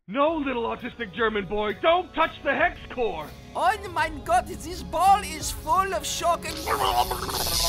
No, little autistic German boy, don't touch the Hexcore! Oh mein Gott, this ball is full of shock and...